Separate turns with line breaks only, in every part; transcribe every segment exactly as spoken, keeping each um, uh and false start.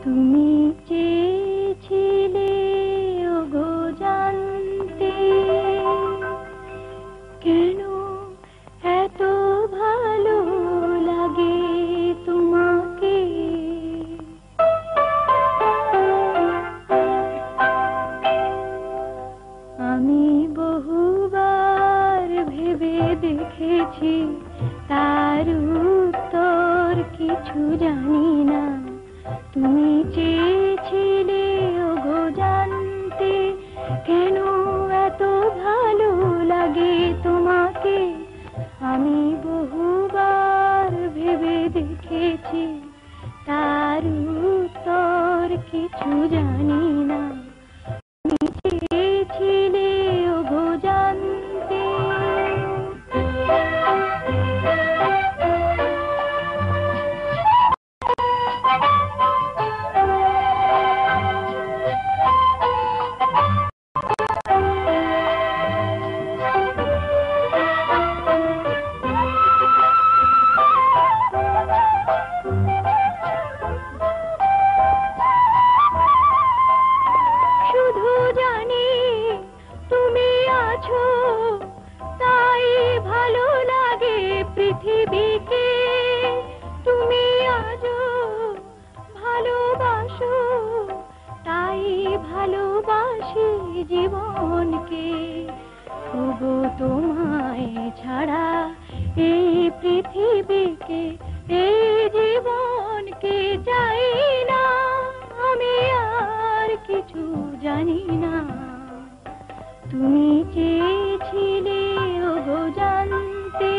তুমি চেয়েছিলে ওগো জানতে কেন এত ভালো লাগে তোমাকে। আমি বহুবার ভেবে দেখেছি, তার উত্তর কিছু জানি না। তুমি চেয়েছিলে ওগো জানতে কেন এত ভালো লাগে তোমাকে। আমি বহুবার ভেবে দেখেছি, তার উত্তর কিছু জানি না। তুমি চেয়েছিলে ওগো জানতে। শুধু জানি তুমি আছো, তাই ভালো লাগে পৃথিবীকে। তুমি আজও ভালোবাসো, তাই ভালোবাসি জীবনকে। ওগো তোমায় ছাড়া এই পৃথিবীকে, এই জীবনকে চাই না আমি, আর কিছু জানি না। তুমি চেয়েছিলে ওগো জানতে।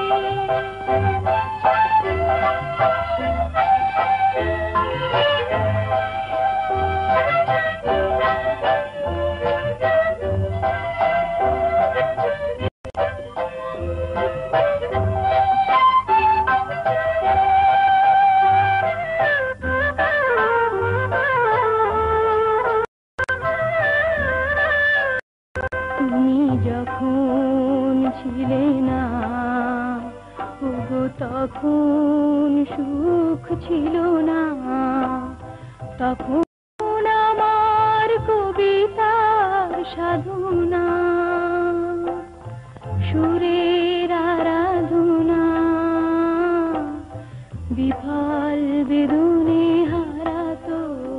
তুমি যখন ছিলে না ওগো, তখন সুখ ছিল না। তখন আমার কবিতার সাধনা, সুরের আরাধনা বিফল বেদনে হারাতো।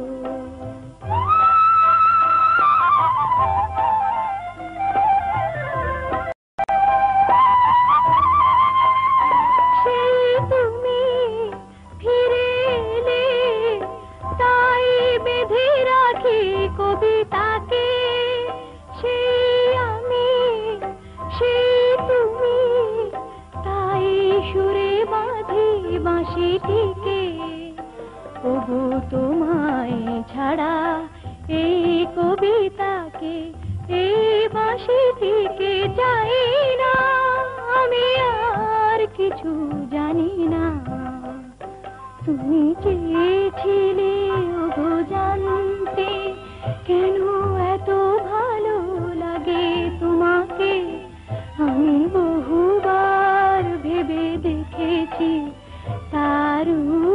কবিতাকে সেই আমি, সেই তুমি, তাই সুরে বাঁধি বাঁশিটিকে। ওগো তোমায় ছাড়া এই কবিতাকে, এই বাঁশিটিকে চাই না আমি, আর কিছু জানি না। তুমি চেয়েছিলে ওগো জানতে কেন এত ভালো লাগে তোমাকে। আমি বহুবার ভেবে দেখেছি, তার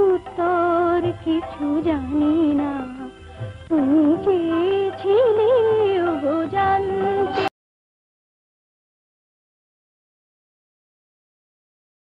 উত্তর কিছু জানি না। তুমি চেয়েছিলে